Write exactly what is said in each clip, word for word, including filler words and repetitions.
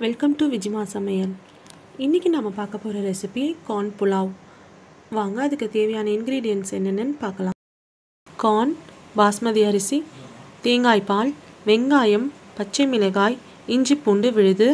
Welcome to விஜிமா சமையல். இன்றைக்கி நம்ம பார்க்க போகிற ரெசிபி கார்ன் புலாவ். வாங்க அதுக்கு தேவையான இன்க்ரீடியன்ட்ஸ் என்னென்னு பார்க்கலாம். கார்ன், பாஸ்மதி அரிசி, தேங்காய் பால், வெங்காயம், பச்சை மிளகாய், இஞ்சி பூண்டு விழுது,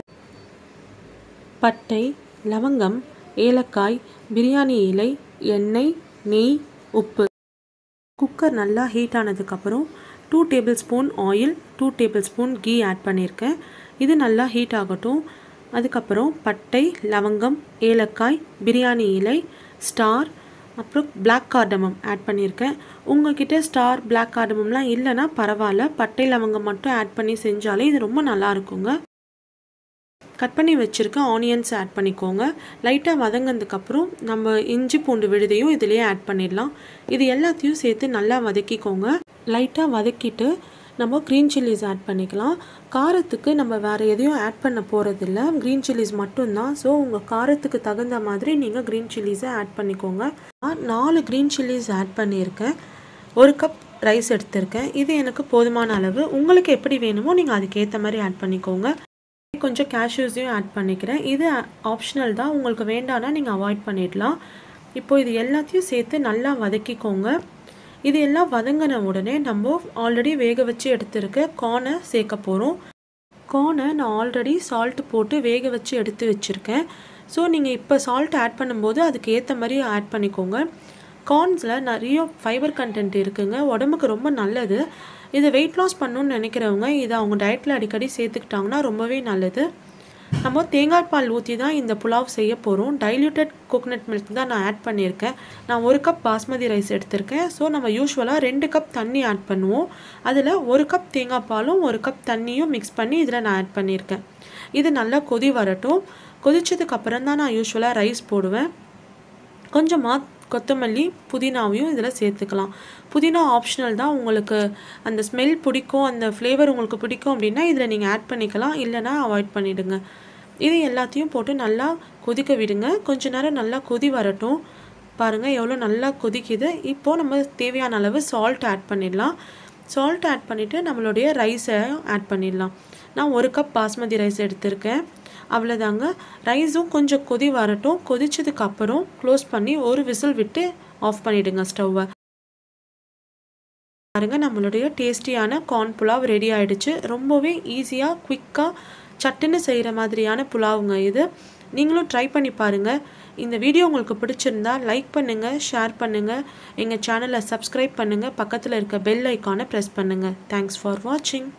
பட்டை, லவங்கம், ஏலக்காய், பிரியாணி இலை, எண்ணெய், நெய், உப்பு. குக்கர் நல்லா ஹீட் ஆனதுக்கப்புறம் two tablespoon oil, two tablespoon ghee add பண்ணியிருக்கேன். இது நல்லா ஹீட் ஆகட்டும். அதுக்கப்புறம் பட்டை, லவங்கம், ஏலக்காய், பிரியாணி இலை, ஸ்டார், அப்புறம் பிளாக் கார்டமம் ஆட் பண்ணியிருக்கேன். உங்கள்கிட்ட ஸ்டார், பிளாக் கார்டமம்லாம் இல்லைன்னா பரவாயில்ல, பட்டை லவங்கம் மட்டும் ஆட் பண்ணி செஞ்சாலே இது ரொம்ப நல்லா இருக்குங்க. கட் பண்ணி வச்சுருக்க ஆனியன்ஸ் ஆட் பண்ணிக்கோங்க. லைட்டாக வதங்கினதுக்கப்புறம் நம்ம இஞ்சி பூண்டு விழுதையும் இதிலேயே ஆட் பண்ணிடலாம். இது எல்லாத்தையும் சேர்த்து நல்லா வதக்கிக்கோங்க. லைட்டாக வதக்கிட்டு நம்ம க்ரீன் சில்லிஸ் ஆட் பண்ணிக்கலாம். காரத்துக்கு நம்ம வேறு எதையும் ஆட் பண்ண போகிறதில்ல, க்ரீன் சில்லிஸ் மட்டும்தான். ஸோ உங்கள் காரத்துக்கு தகுந்த மாதிரி நீங்கள் க்ரீன் சில்லிஸை ஆட் பண்ணிக்கோங்க. நாலு க்ரீன் சில்லிஸ் ஆட் பண்ணியிருக்கேன். ஒரு கப் ரைஸ் எடுத்திருக்கேன். இது எனக்கு போதுமான அளவு. உங்களுக்கு எப்படி வேணுமோ நீங்கள் அதுக்கேற்ற மாதிரி ஆட் பண்ணிக்கோங்க. கொஞ்சம் கேஷ்யூஸையும் ஆட் பண்ணிக்கிறேன். இது ஆப்ஷனல் தான், உங்களுக்கு வேண்டாம்னா நீங்கள் அவாய்ட் பண்ணிடலாம். இப்போது இது எல்லாத்தையும் சேர்த்து நல்லா வதக்கிக்கோங்க. இது எல்லாம் வதங்கின உடனே நம்ம ஆல்ரெடி வேக வச்சு எடுத்துருக்க கார்னை சேர்க்க போகிறோம். கார்னை நான் ஆல்ரெடி சால்ட்டு போட்டு வேக வச்சு எடுத்து வச்சுருக்கேன். ஸோ நீங்கள் இப்போ சால்ட் ஆட் பண்ணும்போது அதுக்கு ஏற்ற மாதிரி ஆட் பண்ணிக்கோங்க. கார்ன்ஸில் நிறைய ஃபைபர் கண்டென்ட் இருக்குங்க, உடம்புக்கு ரொம்ப நல்லது. இதை வெயிட் லாஸ் பண்ணணுன்னு நினைக்கிறவங்க இதை அவங்க டயட்டில் அடிக்கடி சேர்த்துக்கிட்டாங்கன்னா ரொம்பவே நல்லது. நம்ம தேங்காய் பால் ஊற்றி தான் இந்த புலாவ் செய்ய போகிறோம். டைல்யூட்டட் கோகனட் மில்க் தான் நான் ஆட் பண்ணியிருக்கேன். நான் ஒரு கப் பாஸ்மதி ரைஸ் எடுத்திருக்கேன். ஸோ நம்ம யூஸ்வலாக ரெண்டு கப் தண்ணி ஆட் பண்ணுவோம். அதில் ஒரு கப் தேங்காய் பாலும் ஒரு கப் தண்ணியும் மிக்ஸ் பண்ணி இதில் நான் ஆட் பண்ணியிருக்கேன். இது நல்லா கொதி வரட்டும். கொதிச்சதுக்கப்புறம் தான் நான் யூஸ்வலாக ரைஸ் போடுவேன். கொஞ்சமாக கொத்தமல்லி, புதினாவையும் இதில் சேர்த்துக்கலாம். புதினா ஆப்ஷனல் தான், உங்களுக்கு அந்த ஸ்மெல் பிடிக்கும், அந்த ஃப்ளேவர் உங்களுக்கு பிடிக்கும் அப்படின்னா இதில் நீங்கள் ஆட் பண்ணிக்கலாம், இல்லைனா அவாய்ட் பண்ணிவிடுங்க. இது எல்லாத்தையும் போட்டு நல்லா கொதிக்க விடுங்க. கொஞ்ச நேரம் நல்லா கொதி வரட்டும். பாருங்கள் எவ்வளோ நல்லா கொதிக்குது. இப்போது நம்ம தேவையான அளவு சால்ட் ஆட் பண்ணிடலாம். சால்ட் ஆட் பண்ணிவிட்டு நம்மளுடைய ரைஸை ஆட் பண்ணிடலாம். நான் ஒரு கப் பாஸ்மதி ரைஸ் எடுத்திருக்கேன். அவ்வளோதாங்க. ரைஸும் கொஞ்சம் கொதி வரட்டும். கொதிச்சதுக்கு அப்புறம் க்ளோஸ் பண்ணி ஒரு விசில் விட்டு ஆஃப் பண்ணிவிடுங்க ஸ்டவ்வை. பாருங்கள் நம்மளுடைய டேஸ்டியான கார்ன் புலாவ் ரெடி ஆகிடுச்சு. ரொம்பவே ஈஸியாக குவிக்காக சட்டுன்னு செய்கிற மாதிரியான புலாவுங்க இது. நீங்களும் ட்ரை பண்ணி பாருங்கள். இந்த வீடியோ உங்களுக்கு பிடிச்சிருந்தா லைக் பண்ணுங்கள், ஷேர் பண்ணுங்கள், எங்கள் சேனலை சப்ஸ்கிரைப் பண்ணுங்கள், பக்கத்தில் இருக்க பெல் ஐக்கானை ப்ரெஸ் பண்ணுங்கள். தேங்க்ஸ் ஃபார் வாட்சிங்.